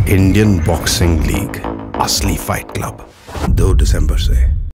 Indian Boxing League असली Fight Club 2 दिसंबर से।